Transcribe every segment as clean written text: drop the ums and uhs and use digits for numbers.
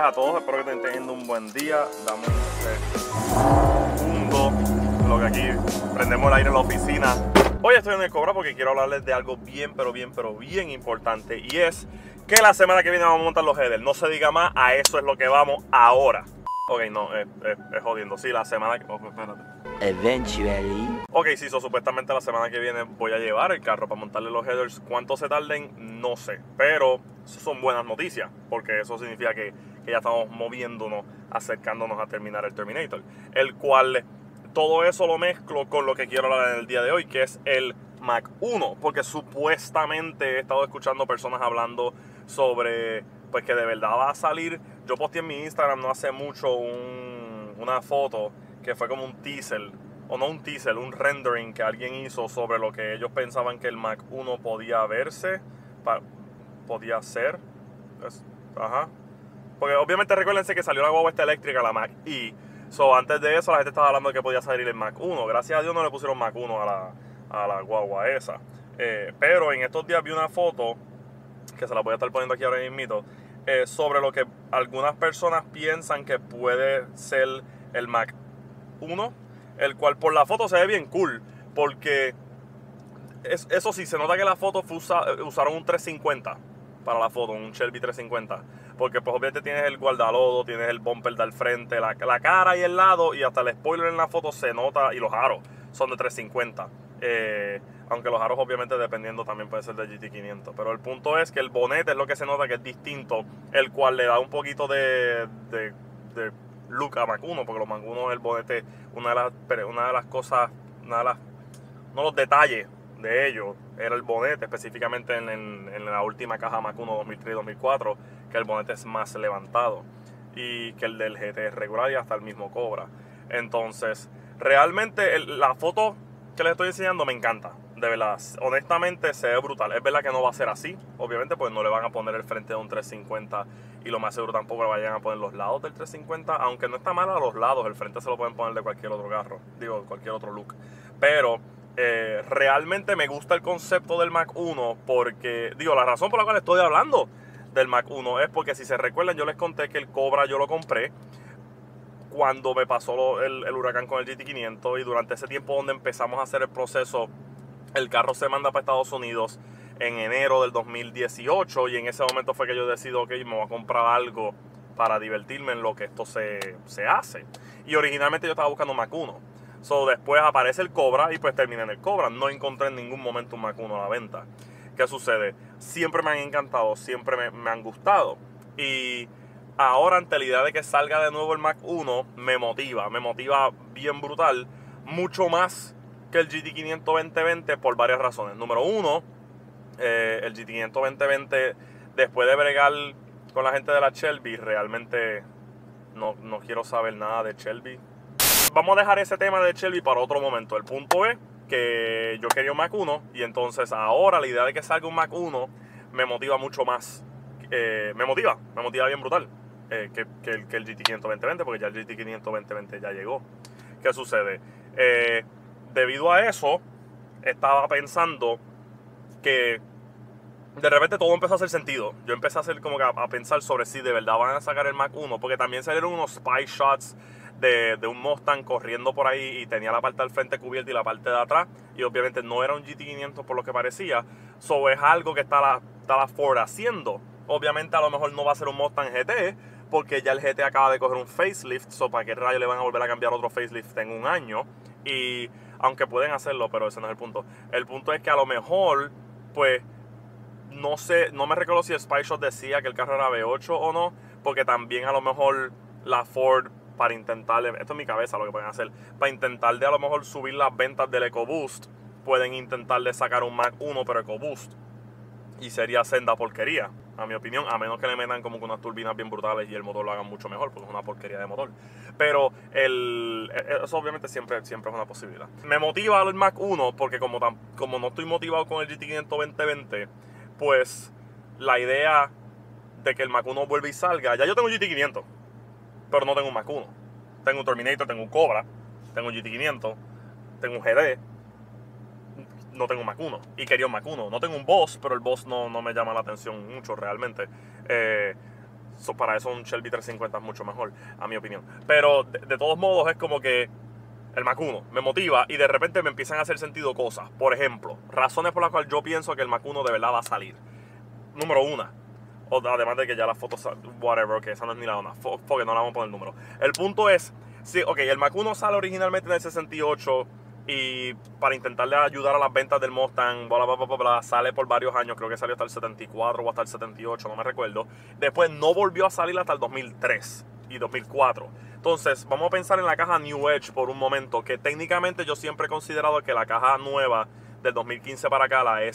a todos, espero que estén teniendo un buen día. Dame un segundo, lo que aquí prendemos el aire en la oficina. Hoy estoy en el Cobra porque quiero hablarles de algo bien importante, y es que la semana que viene vamos a montar los headers. No se diga más, a eso es lo que vamos ahora. Ok, no, es jodiendo. Sí, la semana que... Oh, espérate. Eventually. Ok, sí, supuestamente la semana que viene voy a llevar el carro para montarle los headers. ¿Cuánto se tarden? No sé. Pero eso son buenas noticias, porque eso significa que ya estamos moviéndonos, acercándonos a terminar el Terminator. El cual, todo eso lo mezclo con lo que quiero hablar en el día de hoy, que es el Mach 1. Porque supuestamente he estado escuchando personas hablando sobre, pues, que de verdad va a salir. Yo posteé en mi Instagram no hace mucho una foto que fue como un teaser, o no un teaser, un rendering que alguien hizo sobre lo que ellos pensaban que el Mach 1 podía verse, podía ser. Ajá. Porque obviamente recuérdense que salió la guagua esta eléctrica, la Mach E. So, antes de eso la gente estaba hablando de que podía salir el Mach 1. Gracias a Dios no le pusieron Mach 1 a la guagua esa. Pero en estos días vi una foto, que se la voy a estar poniendo aquí ahora mismo, sobre lo que algunas personas piensan que puede ser el Mach 1, el cual por la foto se ve bien cool, porque eso sí, se nota que la foto usaron un 350 para la foto, un Shelby 350, porque pues obviamente tienes el guardalodo, tienes el bumper del frente, la cara y el lado, y hasta el spoiler en la foto se nota, y los aros son de 350, aunque los aros obviamente dependiendo también puede ser de GT500, pero el punto es que el bonete es lo que se nota que es distinto, el cual le da un poquito de look a Mach 1, porque los Mach 1, el bonete, una de las cosas, no, los detalles de ellos era el bonete, específicamente en la última caja Mach 1 2003 y 2004, que el bonete es más levantado, y que el del GT regular y hasta el mismo Cobra. Entonces, realmente la foto que les estoy enseñando me encanta, de verdad, honestamente se ve brutal. Es verdad que no va a ser así, obviamente, pues no le van a poner el frente de un 350, y lo más seguro tampoco le vayan a poner los lados del 350, aunque no está mal a los lados, el frente se lo pueden poner de cualquier otro carro, digo, cualquier otro look. Pero realmente me gusta el concepto del Mach 1, porque, digo, la razón por la cual estoy hablando del Mach 1 es porque, si se recuerdan, yo les conté que el Cobra yo lo compré cuando me pasó el huracán con el GT500, y durante ese tiempo donde empezamos a hacer el proceso, el carro se manda para Estados Unidos en enero del 2018, y en ese momento fue que yo decido, ok, me voy a comprar algo para divertirme en lo que esto se hace. Y originalmente yo estaba buscando un Mach 1. So, después aparece el Cobra y pues terminé en el Cobra. No encontré en ningún momento un Mach 1 a la venta. ¿Qué sucede? Siempre me han encantado, siempre me han gustado. Y ahora, ante la idea de que salga de nuevo el Mach 1, me motiva bien brutal, mucho más que el GT500 2020 por varias razones. Número uno, el GT500 2020, después de bregar con la gente de la Shelby, realmente no quiero saber nada de Shelby. Vamos a dejar ese tema de Shelby para otro momento. El punto es que yo quería un Mach 1, y entonces ahora la idea de que salga un Mach 1 me motiva mucho más. Me motiva bien brutal, que el GT500 2020, porque ya el GT500 2020 ya llegó. ¿Qué sucede? Debido a eso, estaba pensando que de repente todo empezó a hacer sentido. Yo empecé a hacer como que a pensar sobre si de verdad van a sacar el Mach 1, porque también salieron unos spy shots de un Mustang corriendo por ahí, y tenía la parte del frente cubierta y la parte de atrás, y obviamente no era un GT500 por lo que parecía. So, es algo que está la Ford haciendo. Obviamente a lo mejor no va a ser un Mustang GT, porque ya el GT acaba de coger un facelift. So, ¿para qué rayo le van a volver a cambiar otro facelift en un año? Y aunque pueden hacerlo, pero ese no es el punto. El punto es que a lo mejor, pues, no sé, no me recuerdo si el Spy Shot decía que el carro era V8 o no, porque también a lo mejor la Ford, para intentarle, esto es mi cabeza lo que pueden hacer, para intentar de a lo mejor subir las ventas del EcoBoost, pueden intentar de sacar un Mach 1 pero EcoBoost, y sería senda porquería, a mi opinión, a menos que le metan como que unas turbinas bien brutales y el motor lo hagan mucho mejor, porque es una porquería de motor. Pero eso obviamente siempre es una posibilidad. Me motiva el Mach 1 porque como no estoy motivado con el GT500 2020, pues la idea de que el Mach 1 vuelva y salga, ya yo tengo un GT500, pero no tengo un Mach 1. Tengo un Terminator, tengo un Cobra, tengo un GT500, tengo un GD, no tengo un Mach 1, y quería un Mach 1. No tengo un Boss, pero el Boss no me llama la atención mucho realmente. Para eso un Shelby 350 es mucho mejor, a mi opinión. Pero de todos modos es como que el Mach 1 me motiva y de repente me empiezan a hacer sentido cosas. Por ejemplo, razones por las cuales yo pienso que el Mach 1 de verdad va a salir. Número 1. Además de que ya las fotos, whatever, que esa no es ni la una, porque no la vamos a poner el número. El punto es, sí, ok, el Mach 1 sale originalmente en el 68 y para intentarle ayudar a las ventas del Mustang, bla, bla, bla, bla, bla, sale por varios años, creo que salió hasta el 74 o hasta el 78, no me recuerdo. Después no volvió a salir hasta el 2003 y 2004. Entonces, vamos a pensar en la caja New Edge por un momento, que técnicamente yo siempre he considerado que la caja nueva del 2015 para acá, la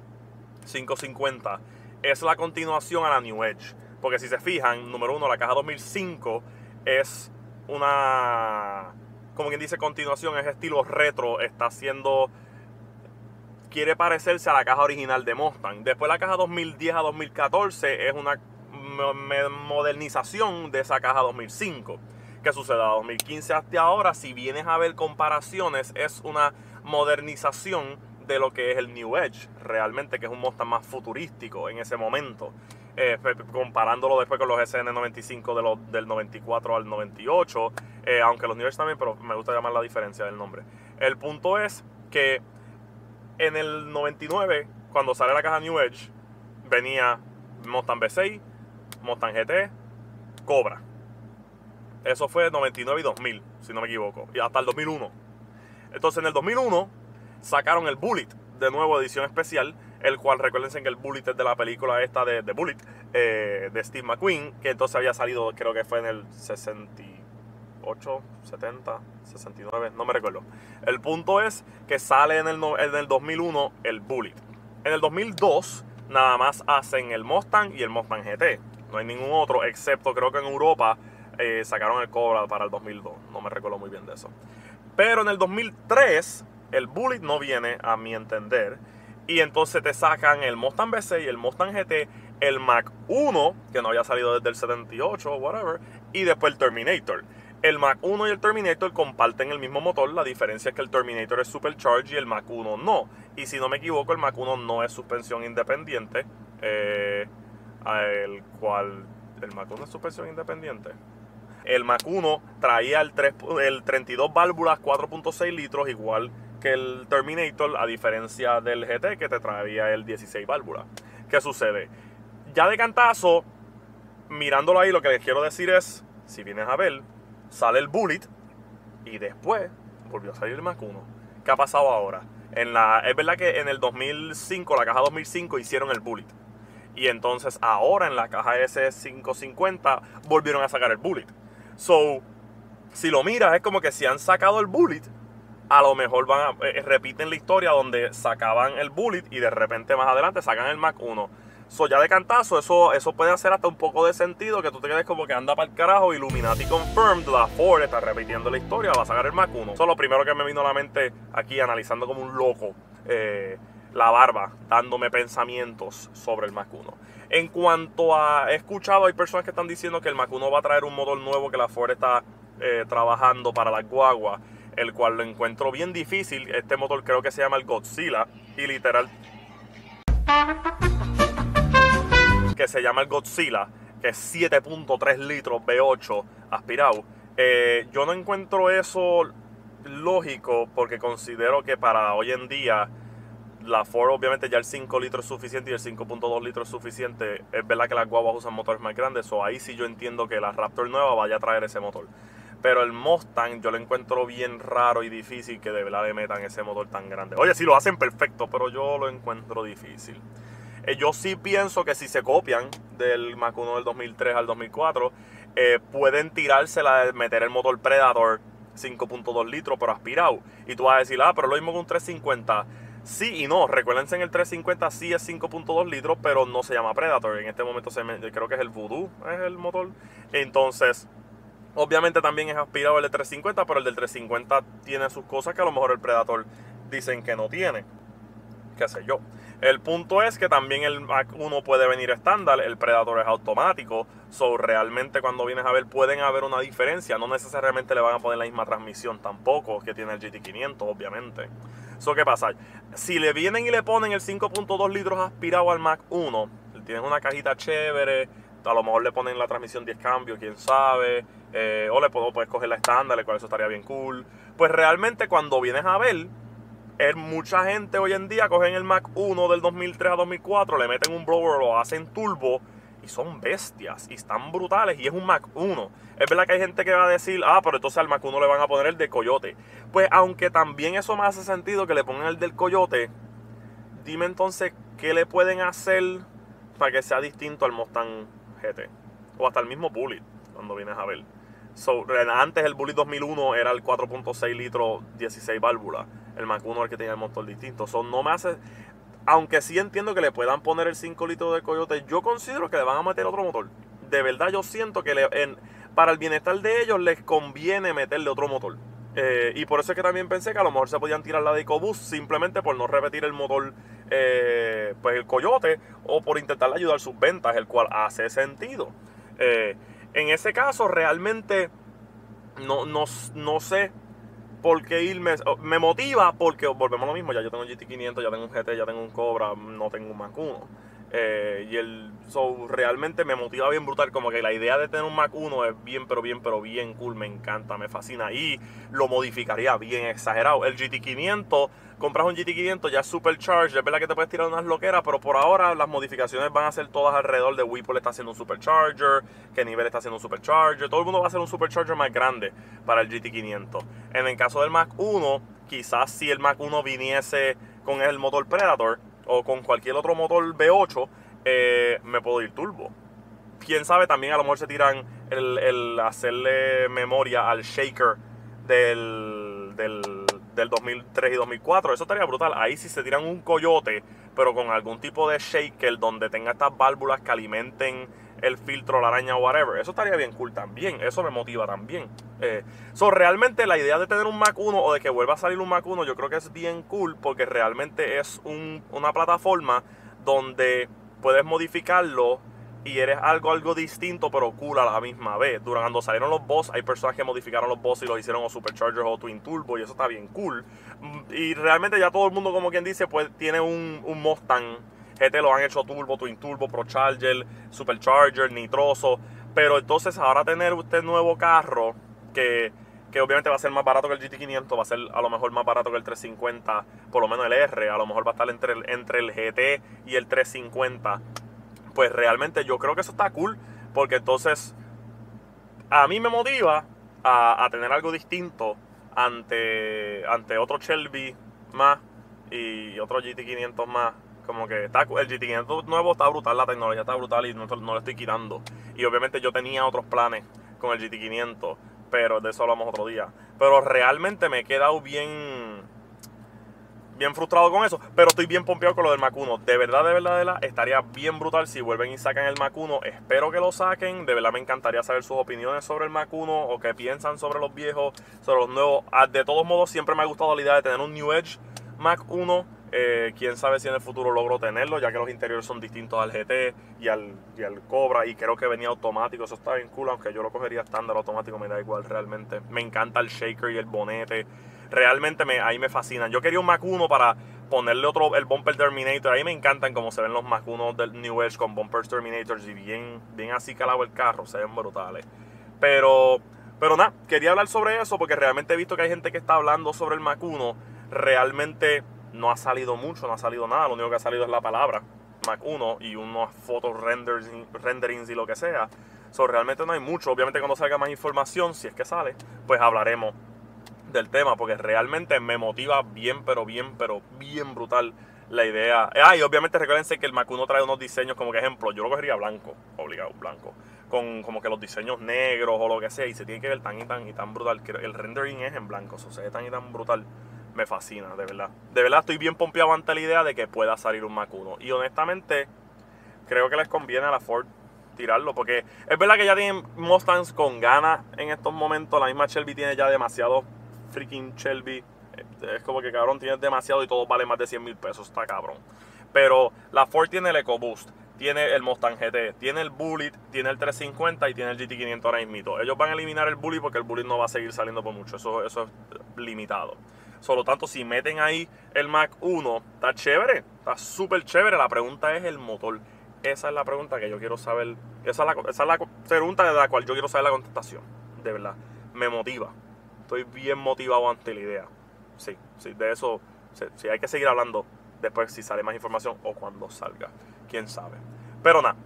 S550, es la continuación a la New Edge. Porque si se fijan, número 1, la caja 2005 es una, como quien dice, continuación, es estilo retro, está haciendo, quiere parecerse a la caja original de Mustang. Después la caja 2010 a 2014 es una modernización de esa caja 2005. ¿Qué sucede? A 2015 hasta ahora, si vienes a ver comparaciones, es una modernización de lo que es el New Edge, realmente, que es un Mustang más futurístico en ese momento. Comparándolo después con los SN95 del 94 al 98, aunque los New Edge también, pero me gusta llamar la diferencia del nombre. El punto es que en el 99, cuando sale la caja New Edge, venía Mustang V6, Mustang GT, Cobra. Eso fue 99 y 2000, si no me equivoco, y hasta el 2001. Entonces en el 2001 sacaron el Bullitt, de nuevo edición especial, el cual recuérdense que el Bullitt es de la película esta de Bullitt, de Steve McQueen, que entonces había salido, creo que fue en el 68, 70, 69, no me recuerdo. El punto es que sale en el 2001 el Bullitt. En el 2002 nada más hacen el Mustang y el Mustang GT. No hay ningún otro, excepto creo que en Europa sacaron el Cobra para el 2002. No me recuerdo muy bien de eso. Pero en el 2003 el Bullitt no viene, a mi entender. Y entonces te sacan el Mustang V6 y el Mustang GT, el Mach 1, que no había salido desde el 78 o whatever, y después el Terminator. El Mach 1 y el Terminator comparten el mismo motor. La diferencia es que el Terminator es supercharged y el Mach 1 no. Y si no me equivoco, el Mach 1 no es suspensión independiente. El Mach 1 es suspensión independiente. El Mach 1 traía el 32 válvulas 4.6 litros, igual que el Terminator, a diferencia del GT, que te traía el 16 válvulas. ¿Qué sucede? Ya de cantazo, mirándolo ahí, lo que les quiero decir es, si vienes a ver, sale el Bullitt y después volvió a salir el Mach 1. ¿Qué ha pasado ahora? Es verdad que en el 2005, la caja 2005, hicieron el Bullitt. Y entonces ahora en la caja S550 volvieron a sacar el Bullitt. So, si lo miras, es como que si han sacado el Bullitt, a lo mejor repiten la historia donde sacaban el Bullitt y de repente más adelante sacan el Mach 1. So, ya de cantazo, eso puede hacer hasta un poco de sentido, que tú te quedes como que anda para el carajo. Illuminati confirmed, la Ford está repitiendo la historia, va a sacar el Mach 1. Eso es lo primero que me vino a la mente aquí, analizando como un loco la barba, dándome pensamientos sobre el Mach 1. En cuanto a, he escuchado, hay personas que están diciendo que el Mach 1 va a traer un motor nuevo que la Ford está trabajando para las guaguas, el cual lo encuentro bien difícil. Este motor creo que se llama el Godzilla, y literal que se llama el Godzilla, que es 7.3 litros V8 aspirado. Yo no encuentro eso lógico, porque considero que para hoy en día la Ford, obviamente ya el 5 litros es suficiente y el 5.2 litros es suficiente. Es verdad que las guaguas usan motores más grandes, o ahí sí yo entiendo que la Raptor nueva vaya a traer ese motor. Pero el Mustang yo lo encuentro bien raro y difícil que de verdad le metan ese motor tan grande. Oye, sí lo hacen perfecto, pero yo lo encuentro difícil. Yo sí pienso que si se copian del Mach 1 del 2003 al 2004, pueden tirársela de meter el motor Predator 5.2 litros pero aspirado. Y tú vas a decir, pero lo mismo que un 350. Sí y no. Recuérdense, en el 350 sí es 5.2 litros, pero no se llama Predator. En este momento creo que es el Voodoo, es el motor. Entonces, obviamente también es aspirado el de 350, pero el del 350 tiene sus cosas que a lo mejor el Predator dicen que no tiene. Qué sé yo. El punto es que también el Mach 1 puede venir estándar, el Predator es automático. So, realmente cuando vienes a ver, pueden haber una diferencia. No necesariamente le van a poner la misma transmisión tampoco que tiene el GT500, obviamente. So, ¿qué pasa? Si le vienen y le ponen el 5.2 litros aspirado al Mach 1, tienes una cajita chévere, a lo mejor le ponen la transmisión 10 cambios, quién sabe, o puedes coger la estándar, el cual eso estaría bien cool. Pues realmente cuando vienes a ver, mucha gente hoy en día cogen el Mach 1 del 2003 a 2004, le meten un blower, lo hacen turbo y son bestias y están brutales y es un Mach 1. Es verdad que hay gente que va a decir, pero entonces al Mach 1 le van a poner el de Coyote. Pues aunque también eso me hace sentido que le pongan el del Coyote, dime entonces qué le pueden hacer para que sea distinto al Mustang GT o hasta el mismo Bullitt cuando vienes a ver. Antes el Bullitt 2001 era el 4.6 litros 16 válvulas, el Mach 1 es el que tenía el motor distinto. No me hace, aunque sí entiendo que le puedan poner el 5 litros de Coyote, yo considero que le van a meter otro motor. De verdad yo siento que para el bienestar de ellos les conviene meterle otro motor. Y por eso es que también pensé que a lo mejor se podían tirar la de EcoBoost simplemente por no repetir el motor, pues el Coyote, o por intentar ayudar sus ventas, el cual hace sentido. En ese caso realmente no sé por qué irme. Me motiva porque volvemos a lo mismo. Ya yo tengo un GT500, ya tengo un GT, ya tengo un Cobra, no tengo un Mach 1. Realmente me motiva bien brutal. Como que la idea de tener un Mach 1 es bien cool. Me encanta, me fascina. Y lo modificaría bien exagerado. El GT500, compras un GT500 ya supercharged. Es verdad que te puedes tirar unas loqueras, pero por ahora las modificaciones van a ser todas alrededor de Whipple está haciendo un supercharger, que Nivel está haciendo un supercharger. Todo el mundo va a hacer un supercharger más grande para el GT500. En el caso del Mach 1, quizás si el Mach 1 viniese con el motor Predator o con cualquier otro motor V8, me puedo ir turbo. Quién sabe, también a lo mejor se tiran el hacerle memoria al shaker del 2003 y 2004. Eso estaría brutal. Ahí sí se tiran un Coyote, pero con algún tipo de shaker donde tenga estas válvulas que alimenten el filtro, la araña o whatever. Eso estaría bien cool también. Eso me motiva también. Realmente la idea de tener un Mach 1 o de que vuelva a salir un Mach 1, yo creo que es bien cool porque realmente es una plataforma donde puedes modificarlo y eres algo distinto pero cool a la misma vez. Cuando salieron los Boss, hay personas que modificaron los Boss y los hicieron o Supercharger o Twin Turbo, y eso está bien cool. Y realmente ya todo el mundo, como quien dice, pues tiene un Mustang GT, lo han hecho turbo, Twin Turbo, ProCharger, Supercharger, nitroso. Pero entonces ahora tener este nuevo carro que obviamente va a ser más barato que el GT500, va a ser a lo mejor más barato que el 350, por lo menos el R, a lo mejor va a estar entre el GT y el 350. Pues realmente yo creo que eso está cool, porque entonces a mí me motiva a tener algo distinto ante otro Shelby más y otro GT500 más. Como que el GT500 nuevo está brutal, la tecnología está brutal y no le estoy quitando. Y obviamente yo tenía otros planes con el GT500, pero de eso hablamos otro día. Pero realmente me he quedado bien frustrado con eso, pero estoy bien pompeado con lo del Mach 1. De verdad, estaría bien brutal si vuelven y sacan el Mach 1. Espero que lo saquen. De verdad me encantaría saber sus opiniones sobre el Mach 1 o qué piensan sobre los viejos, sobre los nuevos. De todos modos, siempre me ha gustado la idea de tener un New Edge Mach 1. Quién sabe si en el futuro logro tenerlo, ya que los interiores son distintos al GT y al Cobra, y creo que venía automático. Eso está bien cool, aunque yo lo cogería estándar automático, me da igual realmente. Me encanta el shaker y el bonete, realmente ahí me fascinan. Yo quería un Mach 1 para ponerle el bumper Terminator. Ahí me encantan como se ven los Mach 1 del New Edge con bumpers Terminators y bien así calado el carro, se ven brutales. Pero nada, quería hablar sobre eso porque realmente he visto que hay gente que está hablando sobre el Mach 1. Realmente no ha salido mucho, no ha salido nada. Lo único que ha salido es la palabra Mach 1 y unas fotos renderings y lo que sea. Realmente no hay mucho. Obviamente cuando salga más información, si es que sale, pues hablaremos del tema, porque realmente me motiva bien brutal la idea. Y obviamente recuérdense que el Mach 1 trae unos diseños, como que ejemplo, yo lo cogería blanco, obligado, blanco, con como que los diseños negros o lo que sea, y se tiene que ver tan y tan brutal, que el rendering es en blanco, se ve tan y tan brutal. Me fascina, de verdad. De verdad estoy bien pompeado ante la idea de que pueda salir un Mach 1. Y honestamente, creo que les conviene a la Ford tirarlo, porque es verdad que ya tienen Mustangs con ganas en estos momentos. La misma Shelby tiene ya demasiado freaking Shelby. Es como que cabrón, tienes demasiado y todo vale más de 100 mil pesos. Está cabrón. Pero la Ford tiene el EcoBoost, tiene el Mustang GT, tiene el Bullitt, tiene el 350 y tiene el GT500 ahora mismo. Ellos van a eliminar el Bullitt porque el Bullitt no va a seguir saliendo por mucho. Eso es limitado. Solo tanto, si meten ahí el Mach 1, está chévere, está súper chévere. La pregunta es el motor. Esa es la pregunta que yo quiero saber. Esa es la pregunta de la cual yo quiero saber la contestación. De verdad. Me motiva. Estoy bien motivado ante la idea. Sí, de eso. Sí, hay que seguir hablando después si sale más información o cuando salga. Quién sabe. Pero nada.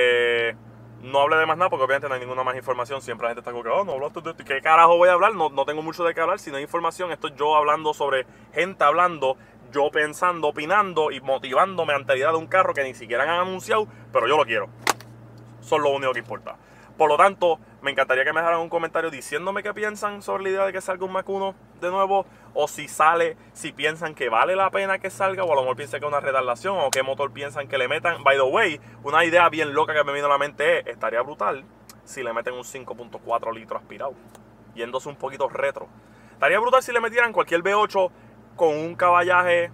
No hablé de más nada porque obviamente no hay ninguna más información. Siempre la gente está como que, oh, no hablaste de esto. ¿Qué carajo voy a hablar? No tengo mucho de qué hablar. Si no hay información, esto es yo hablando sobre gente hablando, yo pensando, opinando y motivándome ante la idea de un carro que ni siquiera han anunciado, pero yo lo quiero. Eso es lo único que importa. Por lo tanto, me encantaría que me dejaran un comentario diciéndome qué piensan sobre la idea de que salga un Mach 1 de nuevo. O si sale, si piensan que vale la pena que salga. O a lo mejor piensan que es una retardación. O qué motor piensan que le metan. By the way, una idea bien loca que me vino a la mente es, estaría brutal si le meten un 5.4 litros aspirado. Yéndose un poquito retro. Estaría brutal si le metieran cualquier V8 con un caballaje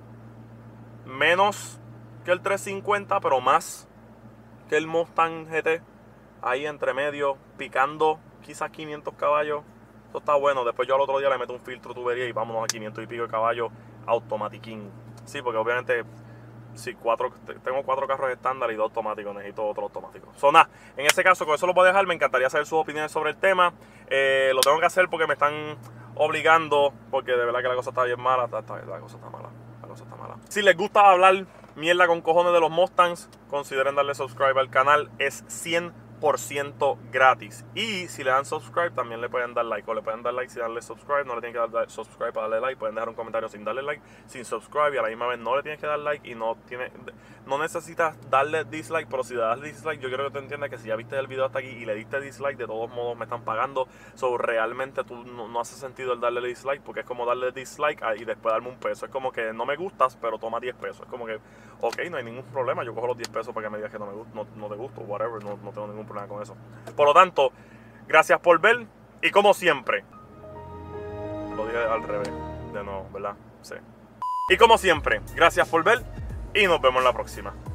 menos que el 350, pero más que el Mustang GT. Ahí entre medio, picando quizás 500 caballos. Eso está bueno. Después yo al otro día le meto un filtro tubería y vámonos a 500 y pico de caballos automatiquín. Sí, porque obviamente si tengo 4 carros estándar y 2 automáticos, necesito otro automático. Nada, en ese caso con eso lo voy a dejar. Me encantaría saber sus opiniones sobre el tema. Lo tengo que hacer porque me están obligando, porque de verdad que la cosa está bien mala. La cosa está mala. Si les gusta hablar mierda con cojones de los Mustangs, consideren darle subscribe al canal. Es 100% gratis. Y si le dan subscribe, también le pueden dar like. O le pueden dar like sin darle subscribe. No le tienen que dar subscribe para darle like. Pueden dejar un comentario sin darle like, sin subscribe. Y a la misma vez no le tienes que dar like. Y no necesitas darle dislike. Pero si le das dislike, yo quiero que tú entiendas que si ya viste el video hasta aquí y le diste dislike, de todos modos me están pagando. Realmente tú no hace sentido el darle dislike, porque es como darle dislike y después darme un peso. Es como que no me gustas, pero toma 10 pesos. Es como que, ok, no hay ningún problema. Yo cojo los 10 pesos para que me digas que no te gusto, whatever. No tengo ningún problema con eso. Por lo tanto, gracias por ver. Y como siempre, lo dije al revés de nuevo, ¿verdad? Sí. Y como siempre, gracias por ver y nos vemos en la próxima.